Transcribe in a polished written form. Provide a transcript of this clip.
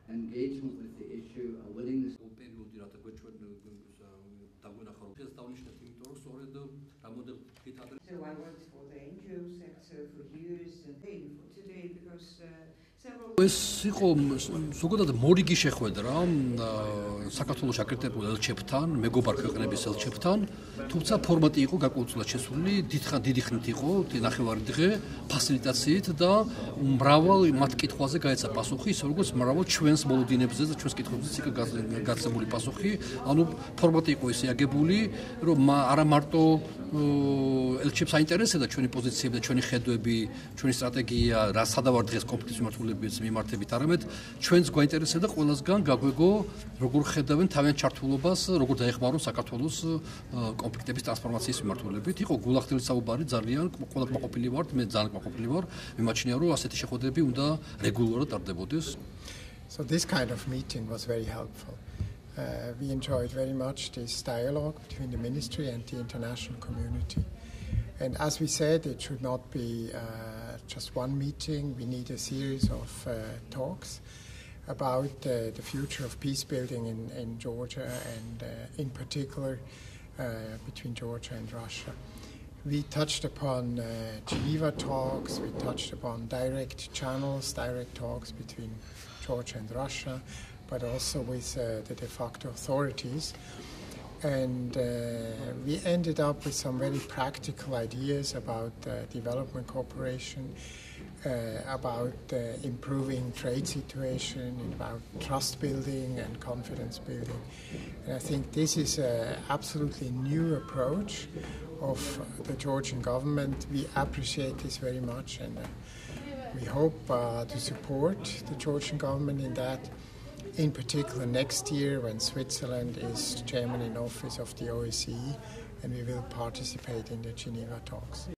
engagement with the issue, a willingness. So I worked for the NGO sector for years and for today because several. ეს იყო ზოგადად მორიგი შეხვედრა საქართველოს აკრიტიკებულ ელჩებთან, მეგობარ ქვეყნების ელჩებთან, თუმცა ფორმატი იყო გარკვეულწილად შესული, დიდი ხნით იყო, ნახევარი დღე ფასილიტაციით და მრავალ მათ კითხვაზე გაეცა პასუხი, ისე როგორც მრავალ ჩვენს მოლოდინებზე და ჩვენს კითხვებზე იქ გაცემული პასუხი, ანუ ფორმატი იყო ისე აგებული, რომ არა მარტო ელჩებს აინტერესებდა ჩვენი პოზიციები და ჩვენი ხედვები, ჩვენი სტრატეგია, რა სადავარ დღეს კონფლიქტის მიმართულებით მიმართებით, არამედ ჩვენს გვაინტერესებდა ყველასგან გაგვეგო როგორ ხედავენ თავიანთ ჩართულობას, როგორ დაეხმარონ საქართველოს კონფლიქტების ტრანსფორმაციის მიმართულებით. იყო გულახდელი საუბარი, ძალიან ყველა კმაყოფილი ვართ, მე ძალიან კმაყოფილი ვარ, მიმაჩნია რომ ასეთი შეხვედრები უნდა რეგულარულად ტარდებოდეს. So this kind of meeting was very helpful. We enjoyed very much this dialogue between the ministry and the international community. And as we said, it should not be just one meeting. We need a series of talks about the future of peace building in Georgia and in particular between Georgia and Russia. We touched upon Geneva talks, we touched upon direct channels, direct talks between Georgia and Russia, but also with the de facto authorities. And we ended up with some very practical ideas about development cooperation, about improving trade situation, about trust building and confidence building. And I think this is an absolutely new approach of the Georgian government. We appreciate this very much, and we hope to support the Georgian government in that. In particular next year when Switzerland is chairman in office of the OSCE and we will participate in the Geneva talks.